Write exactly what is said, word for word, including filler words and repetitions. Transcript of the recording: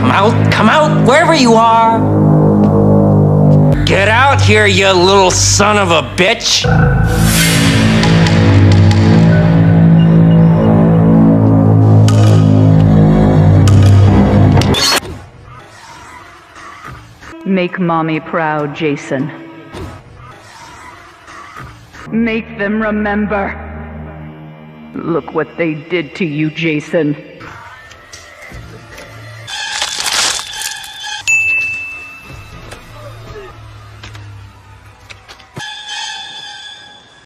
Come out, come out, wherever you are. Get out here, you little son of a bitch. Make Mommy proud, Jason. Make them remember. Look what they did to you, Jason.